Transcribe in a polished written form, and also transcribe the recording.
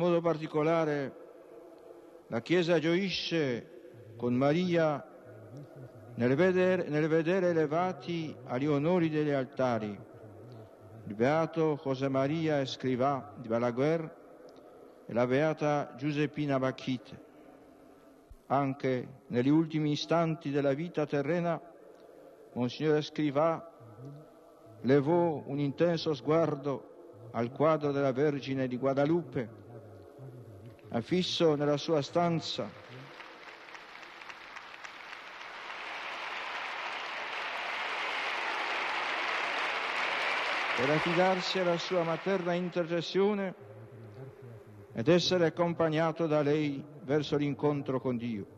modo particolare la Chiesa gioisce con Maria nel vedere elevati agli onori degli altari il beato Josemaria Escriva di Balaguer e la beata Josephine Bakhita. Anche negli ultimi istanti della vita terrena, Monsignor Escriva levò un intenso sguardo al quadro della Vergine di Guadalupe, affisso nella sua stanza, per affidarsi alla sua materna intercessione ed essere accompagnato da lei verso l'incontro con Dio.